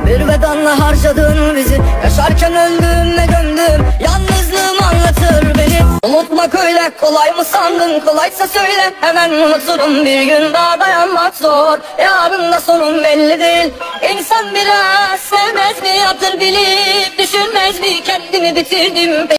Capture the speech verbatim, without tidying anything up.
Bir bedanla harcadın bizi, yaşarken öldüm ve gömdüm. Yalnızlığım anlatır beni. Unutmak öyle kolay mı sandın? Kolaysa söyle hemen unuturum. Bir gün daha dayanmak zor, yarın da sonum belli değil. İnsan biraz sevmez mi, yaptır bilip düşünmez mi, kendimi bitirdim.